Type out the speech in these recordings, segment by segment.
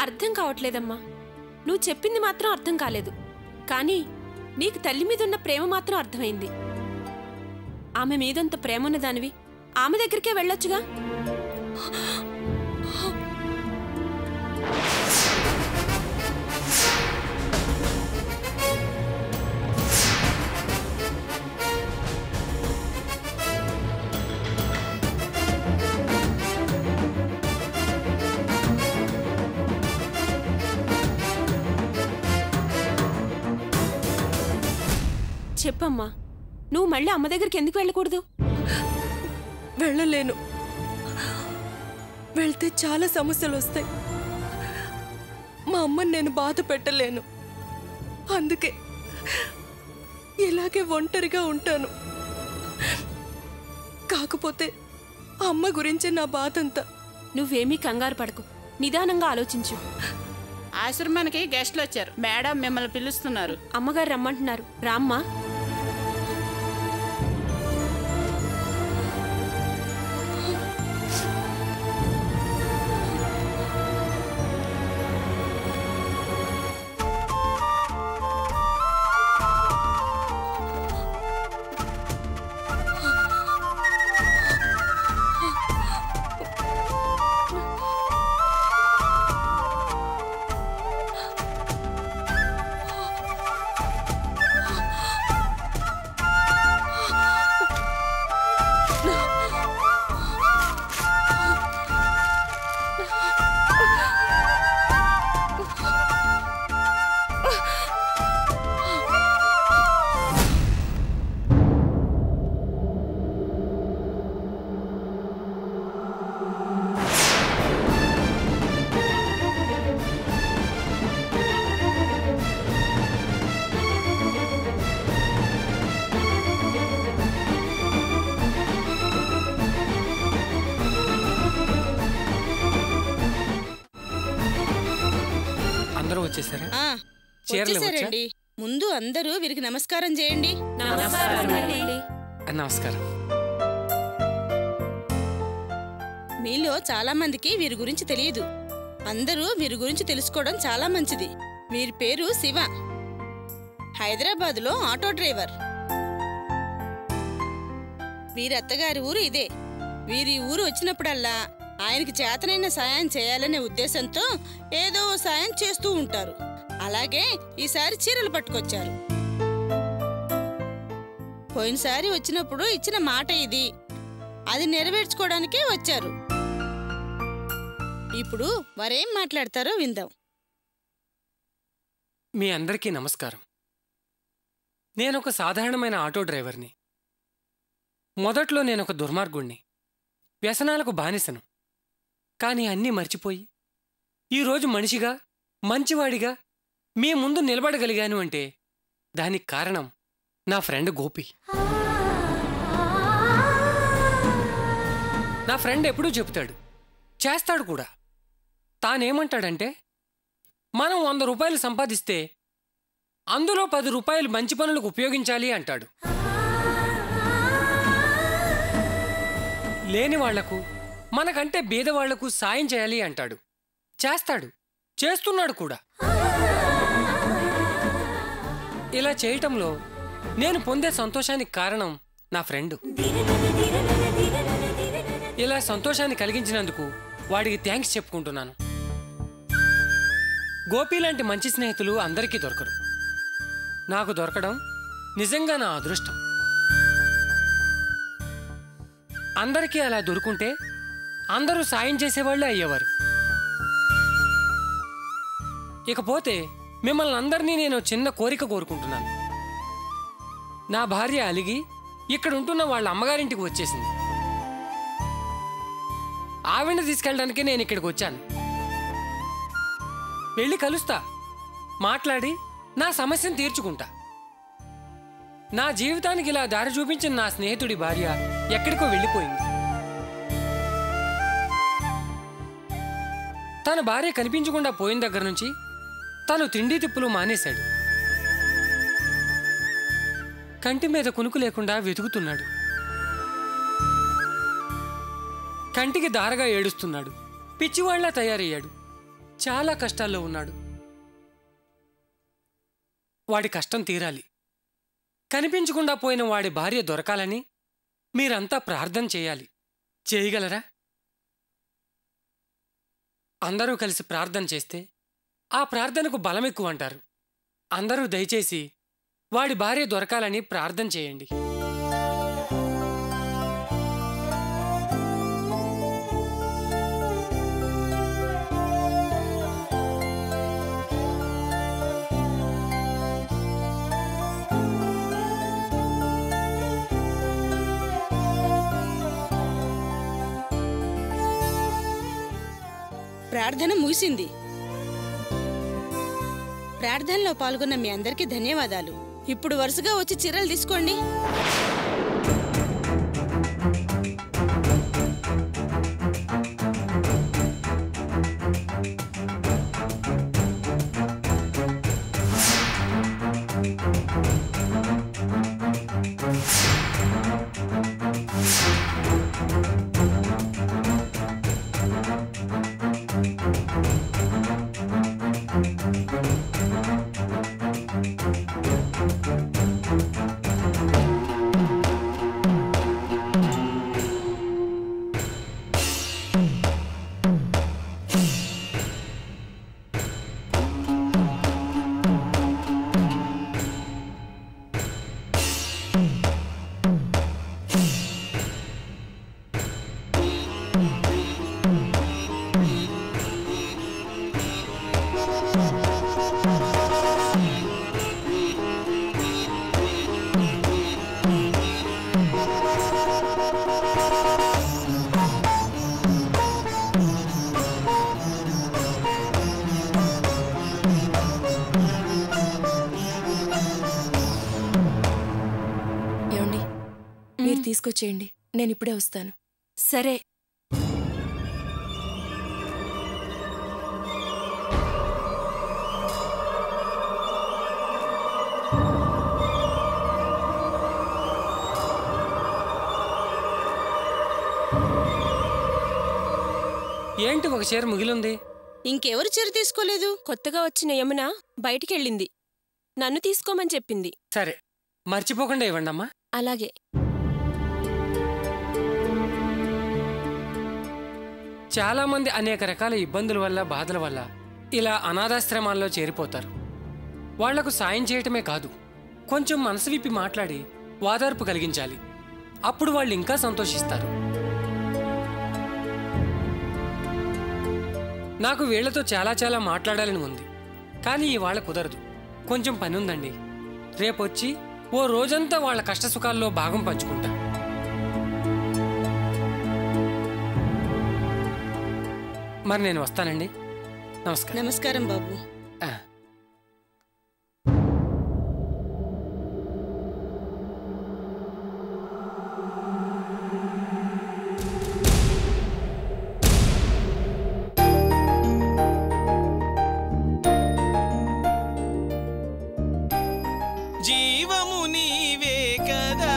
అర్థం కావట్లేదమ్మా. నువ్వు చెప్పింది మాత్రం అర్థం కాలేదు, కానీ నీకు తల్లి మీదున్న ప్రేమ మాత్రం అర్థమైంది. ఆమె మీదంత ప్రేమ ఉన్నదానివి ఆమె దగ్గరికే వెళ్ళొచ్చుగా. చెప్పమ్మా, నువ్వు మళ్ళీ అమ్మ దగ్గరికి ఎందుకు వెళ్ళకూడదు? వెళ్ళలేను. వెళ్తే చాలా సమస్యలు వస్తాయి. మా అమ్మని నేను బాధ పెట్టలేను. అందుకే ఇలాగే ఒంటరిగా ఉంటాను. కాకపోతే అమ్మ గురించి నా బాధ అంతా. నువ్వేమీ కంగారు పడకు, నిదానంగా ఆలోచించు. ఆశ్రమానికి గెస్ట్లు వచ్చారు. మేడం మిమ్మల్ని పిలుస్తున్నారు. అమ్మగారు రమ్మంటున్నారు, రామ్మా. వచ్చేసారండి. ముందు అందరూ వీరికి నమస్కారం చేయండి. నమస్కారం. మీలో చాలా మందికి వీరి గురించి తెలియదు. అందరూ వీరి గురించి తెలుసుకోవడం చాలా మంచిది. వీరి పేరు శివ, హైదరాబాద్లో ఆటో డ్రైవర్. వీరి అత్తగారి ఊరు ఇదే. వీరి ఊరు వచ్చినప్పుడల్లా ఆయనకి చేతనైన సాయం చేయాలనే ఉద్దేశంతో ఏదో సాయం చేస్తూ ఉంటారు. అలాగే ఈసారి చీరలు పట్టుకొచ్చారు. పోయినసారి వచ్చినప్పుడు ఇచ్చిన మాట ఇది, అది నెరవేర్చుకోవడానికే వచ్చారు. ఇప్పుడు వారేం మాట్లాడతారో విందాం. మీ అందరికీ నమస్కారం. నేనొక సాధారణమైన ఆటో డ్రైవర్ని. మొదట్లో నేనొక దుర్మార్గుణ్ణి, వ్యసనాలకు బానిసను. కానీ అన్నీ మర్చిపోయి ఈరోజు మనిషిగా, మంచివాడిగా మీ ముందు నిలబడగలిగాను అంటే దానికి కారణం నా ఫ్రెండ్ గోపి. నా ఫ్రెండ్ ఎప్పుడూ చెప్తాడు, చేస్తాడు కూడా. తానేమంటాడంటే, మనం 100 రూపాయలు సంపాదిస్తే అందులో 10 రూపాయలు మంచి పనులకు ఉపయోగించాలి అంటాడు. లేని వాళ్లకు, మనకంటే బీదవాళ్లకు సాయం చేయాలి అంటాడు. చేస్తాడు, చేస్తున్నాడు కూడా. ఇలా చేయటంలో నేను పొందే సంతోషానికి కారణం నా ఫ్రెండు. ఇలా సంతోషాన్ని కలిగించినందుకు వాడికి థ్యాంక్స్ చెప్పుకుంటున్నాను. గోపి లాంటి మంచి స్నేహితులు అందరికీ దొరకరు. నాకు దొరకడం నిజంగా నా అదృష్టం. అందరికీ అలా దొరుకుంటే అందరూ సాయం చేసేవాళ్లే అయ్యేవారు. ఇకపోతే మిమ్మల్ని అందరినీ నేను చిన్న కోరిక కోరుకుంటున్నాను. నా భార్య అలిగి ఇక్కడుంటున్న వాళ్ళ అమ్మగారింటికి వచ్చేసింది. ఆవిడ తీసుకెళ్ళడానికి నేను ఇక్కడికి వచ్చాను. వెళ్ళి కలుస్తా, మాట్లాడి నా సమస్యను తీర్చుకుంటా. నా జీవితానికి ఇలా దారి చూపించిన నా స్నేహితుడి భార్య ఎక్కడికో వెళ్ళిపోయింది. తన భార్య కనిపించకుండా పోయిన దగ్గర నుంచి తను తిండి తిప్పులు మానేశాడు. కంటి మీద కునుకు లేకుండా వెతుకుతున్నాడు. కంటికి దారగా ఏడుస్తున్నాడు. పిచ్చివాళ్లా తయారయ్యాడు. చాలా కష్టాల్లో ఉన్నాడు. వాడి కష్టం తీరాలి. కనిపించకుండా పోయిన వాడి భార్య దొరకాలని మీరంతా ప్రార్థన చేయాలి. చేయగలరా? అందరూ కలిసి ప్రార్థన చేస్తే ఆ ప్రార్థనకు బలం ఎక్కువ అంటారు. అందరూ దయచేసి వాడి భార్య దొరకాలని ప్రార్థన చేయండి. ప్రార్థన ముగిసింది. ప్రార్థనలో పాల్గొన్న మీ అందరికీ ధన్యవాదాలు. ఇప్పుడు వరుసగా వచ్చి చీరలు తీసుకోండి. మీరు తీసుకొచ్చేయండి, నేను ఇప్పుడే వస్తాను. సరే. ఏంటి ఒక చీర మిగిలింది? ఇంకెవరు చీర తీసుకోలేదు? కొత్తగా వచ్చిన యమున బయటికెళ్ళింది. నన్ను తీసుకోమని చెప్పింది. సరే, మర్చిపోకుండా ఇవ్వండమ్మా. అలాగే. చాలామంది అనేక రకాల ఇబ్బందుల వల్ల, బాధల వల్ల ఇలా అనాథాశ్రమాల్లో చేరిపోతారు. వాళ్లకు సాయం చేయటమే కాదు, కొంచెం మనసు విప్పి మాట్లాడి వాదార్పు కలిగించాలి. అప్పుడు వాళ్ళు ఇంకా సంతోషిస్తారు. నాకు వీళ్లతో చాలా మాట్లాడాలని ఉంది, కానీ ఇవాళ కుదరదు. కొంచెం పని ఉందండి. రేపొచ్చి ఓ రోజంతా వాళ్ళ కష్టసుఖాల్లో భాగం పంచుకుంటా. మరి నేను వస్తానండి. నమస్కారం. నమస్కారం బాబు. జీవము నీవే కదా.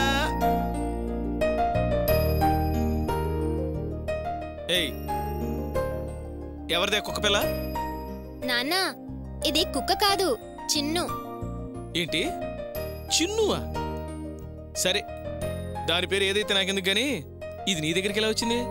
ఏయ్, ఎవరిదే కుక్క పిల్ల? నాన్న, ఇది కుక్క కాదు, చిన్ను. ఏంటి, చిన్నువా? సరే, దాని పేరు ఏదైతే నాకెందుకు గాని ఇది నీ దగ్గరికి ఎలా వచ్చింది?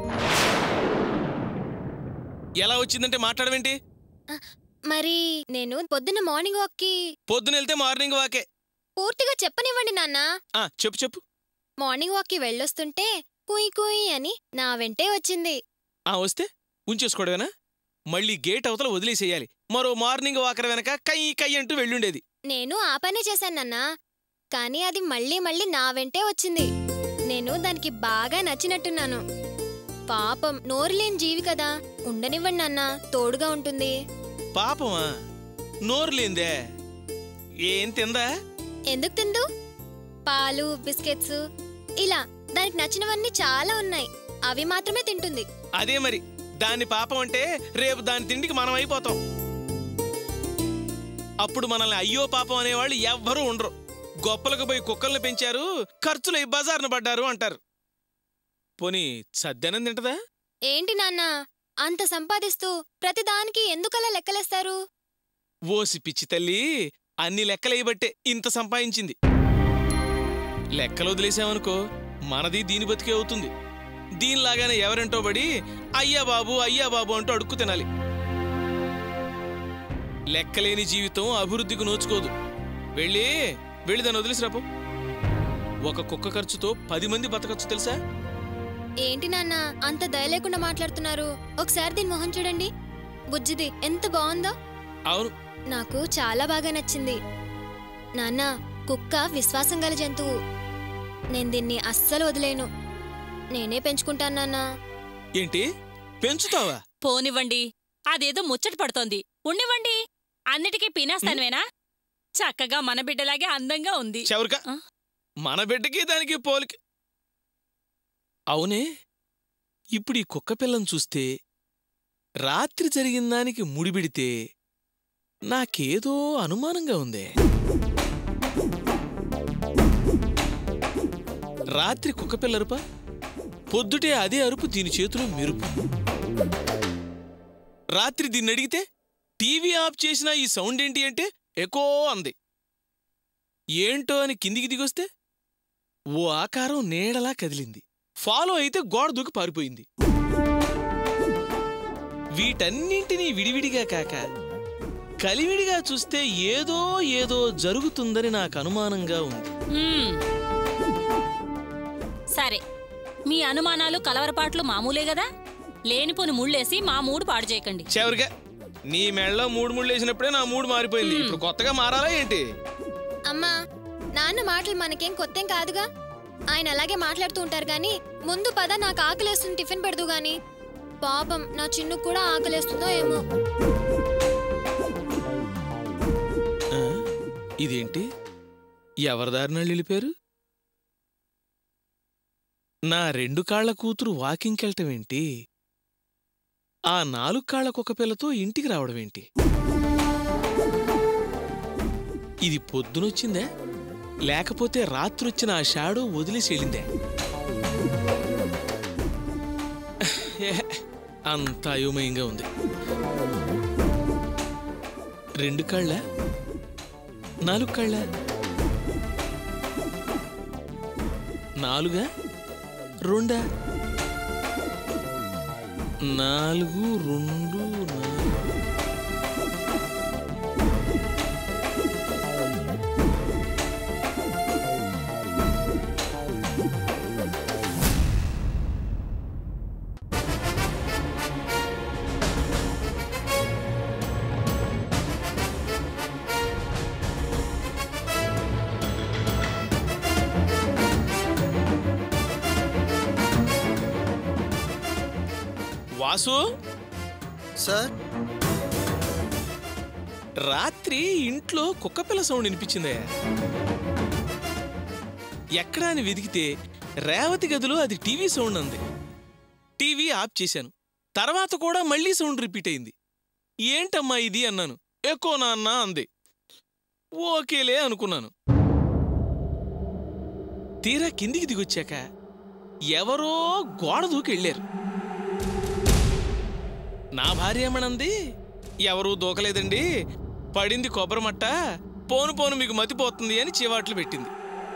ఎలా వచ్చిందంటే మాట్లాడవేంటి? మరి నేను పొద్దున్న మార్నింగ్ వాక్కి. పొద్దున వెళ్తే మార్నింగ్ వాకే. పూర్తిగా చెప్పనివ్వండి నాన్న. చెప్పు. మార్నింగ్ వాక్కి వెళ్ళొస్తుంటే కుయ్ కుయ్ అని నా వెంటే వచ్చింది. వస్తే ఉంచేసుకోవడమేనా? మళ్ళీ గేట్ అవతల వదిలేసేయాలి. మరో మార్నింగ్ వాకర్ వెనక కై కై అంటూ వెళ్ళుండేది. నేను ఆ పనే చేశానన్నా, కానీ అది మళ్ళీ నా వెంటే వచ్చింది. నేను దానికి బాగా నచ్చినట్టున్నాను. పాపం, నోరులేని జీవి కదా, ఉండనివ్వండి నాన్న, తోడుగా ఉంటుంది. పాపమా? నోరులేందే? ఏం తిందా? ఎందుకు తిందు? పాలు, బిస్కెట్స్, ఇలా దానికి నచ్చినవన్నీ చాలా ఉన్నాయి. అవి మాత్రమే తింటుంది. అదే మరి, దాన్ని పాపం అంటే రేపు దాని తిండికి మనం అయిపోతాం. అప్పుడు మనల్ని అయ్యో పాపం అనేవాళ్ళు ఎవ్వరూ ఉండరు. గొప్పలకు పోయి కుక్కల్ని పెంచారు, ఖర్చులై బజార్ను పడ్డారు అంటారు. పోనీ సద్దనం తింటదా? ఏంటి నాన్న అంత సంపాదిస్తూ ప్రతిదానికి ఎందుకలా లెక్కలేస్తారు? ఓసి పిచ్చి తల్లి, అన్ని లెక్కలేయబట్టే ఇంత సంపాదించింది. లెక్కలు వదిలేసామనుకో మనది దీని బతికే అవుతుంది. దీనిలాగానే ఎవరెంటో పడి అయ్యా బాబు అంటూ అడుక్కు తినాలి. లెక్కలేని జీవితం అభివృద్ధికి నోచుకోదు. వెళ్ళి దాన్ని వదిలేసిరాపో. ఒక కుక్క ఖర్చుతో 10 మంది బతకచ్చు తెలుసా? ఏంటి నాన్న అంత దయ లేకుండా మాట్లాడుతున్నారు? ఒకసారి దీని మొహం చూడండి, బుజ్జిది ఎంత బాగుందో. అవును, నాకు చాలా బాగా నచ్చింది. నాన్న, కుక్క విశ్వాసం గల జంతువు. నేను దీన్ని అస్సలు వదిలేను. నేనే పెంచుకుంటాను నాన్న. ఏంటి పెంచుతావా? పోనివ్వండి, అదేదో ముచ్చట పడుతోంది. ఉండివ్వండి. అన్నిటికీ పినేస్తానువేనా? చక్కగా మన బిడ్డలాగే అందంగా ఉంది. చెవరిక, మన బిడ్డకి దానికి పోలికి. అవునే, ఇప్పుడు ఈ కుక్క పిల్లను చూస్తే రాత్రి జరిగిన దానికి ముడిబిడితే నాకేదో అనుమానంగా ఉందే. రాత్రి కుక్కపిల్ల అరుప, పొద్దుటే అదే అరుపు దీని చేతిలో మెరుపు. రాత్రి దీన్ని అడిగితే టీవీ ఆఫ్ చేసిన ఈ సౌండ్ ఏంటి అంటే ఎకో అంది. ఏంటో అని కిందికి దిగొస్తే ఓ ఆకారం నీడలా కదిలింది. ఫాలో అయితే గోడ దూకి పారిపోయింది. వీటన్నింటినీ విడివిడిగా కాక కలివిడిగా చూస్తే ఏదో జరుగుతుందని నాకు అనుమానంగా ఉంది. సరే, మీ అనుమానాలు కలవరపాట్లు మామూలే గదా. లేనిపోని ముళ్ళేసి మా మూడు పాడు చేయకండి. చివరిగా నీ మెళ్ళలో 3 ముళ్ళేసినప్పుడే నా మూడు మారిపోయింది. ఇప్పుడు కొత్తగా మారాలా ఏంటి? అమ్మా, నాన్న మాటలు మనకేం కొత్తేం కాదుగా. ఆయన అలాగే మాట్లాడుతూ ఉంటారు గాని ముందు పద, నాకు ఆకలేస్తుంది, టిఫిన్ పెడదు గాని. పాపం నా చిన్ను కూడా ఆకలేస్తుందో ఏమో. ఇదేంటి ఎవరిదారిన వెళ్ళిపోయారు? నా 2 కాళ్ల కూతురు వాకింగ్కెళ్ళటమేంటి? ఆ 4 కాళ్ల కుక్క పిల్లతో ఇంటికి రావడమేంటి? ఇది పొద్దునొచ్చిందే, లేకపోతే రాత్రొచ్చిన ఆ షాడో వదిలేసి వెళ్ళిందే? అంత అయోమయంగా ఉంది. 2 కాళ్ళ 4 కాళ్ళ 4 2 4 2 4. వాసు సార్, రాత్రి ఇంట్లో కుక్కపిల్ల సౌండ్ వినిపించిందే. ఎక్కడా అని వెతికితే రేవతి గదిలో అది టీవీ సౌండ్ అంది. టీవీ ఆఫ్ చేశాను. తర్వాత కూడా మళ్ళీ సౌండ్ రిపీట్ అయింది. ఏంటమ్మా ఇది అన్నాను. ఎక్కో నాన్న అంది. ఓకేలే అనుకున్నాను. తీరా కిందికి దిగొచ్చాక ఎవరో గోడ దూకెళ్ళారు. నా భార్య ఏమనంది, ఎవరూ దూకలేదండి, పడింది కొబ్బరిమట్ట, పోను మీకు మతిపోతుంది అని చీవాట్లు పెట్టింది.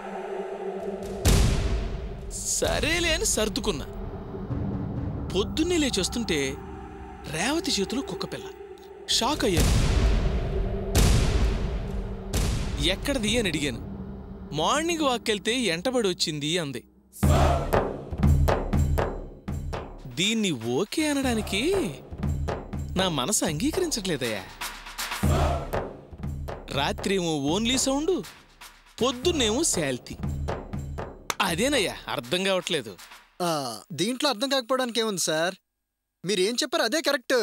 సరేలే అని సర్దుకున్నా. పొద్దున్నే లేచొస్తుంటే రేవతి చేతిలో కుక్కపిల్ల. షాక్ అయ్యాను. ఎక్కడది అని అడిగాను. మార్నింగ్ వాక్కెళ్తే ఎంటబడి వచ్చింది అంది. దీన్ని ఓకే అనడానికి నా మనసు అంగీకరించట్లేదయ్యా. రాత్రేమో ఓన్లీ సౌండు, పొద్దున్నేమో శాల్తీ. అదేనయ్యా అర్థం కావట్లేదు. దీంట్లో అర్థం కాకపోవడానికి ఏముంది సార్? మీరేం చెప్పారు అదే కరెక్ట్.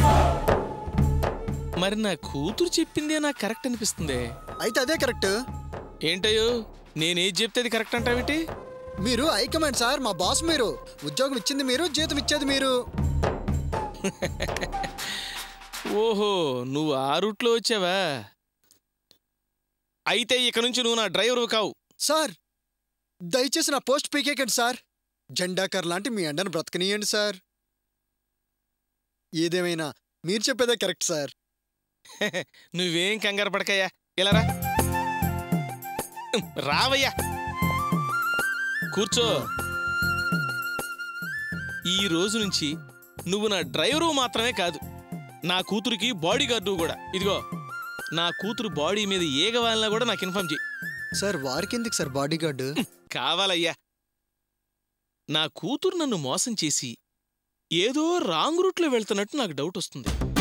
మరి నా కూతురు చెప్పిందే నాకు కరెక్ట్ అనిపిస్తుంది. అయితే అదే కరెక్ట్. ఏంటయ్యో, నేనేది చెప్తే అది కరెక్ట్ అంటావేటి? మీరు హైకమాండ్ సార్, మా బాస్ మీరు. ఉద్యోగం ఇచ్చింది మీరు, జీతం ఇచ్చేది మీరు. ఓహో, నువ్వు ఆ రూట్లో వచ్చావా? అయితే ఇక నుంచి నువ్వు నా డ్రైవరు కావు. సార్, దయచేసి నా పోస్ట్ పీకేకండి సార్. జెండాకర్ లాంటి మీ అండను బ్రతకనీయండి సార్. ఏదేమైనా మీరు చెప్పేదే కరెక్ట్ సార్. నువ్వేం కంగారు పడకయ్యా, ఇలా రా. రావయ్యా, కూర్చో. ఈ రోజు నుంచి నువ్వు నా డ్రైవరు మాత్రమే కాదు, నా కూతురికి బాడీ గార్డు కూడా. ఇదిగో, నా కూతురు బాడీ మీద ఏగవాలన్నా కూడా నాకు ఇన్ఫార్మ్ చేయి. సార్ వారికెందుకు సార్ బాడీ గార్డు? కావాలయ్యా. నా కూతురు నన్ను మోసం చేసి ఏదో రాంగ్ రూట్లో వెళ్తున్నట్టు నాకు డౌట్ వస్తుంది.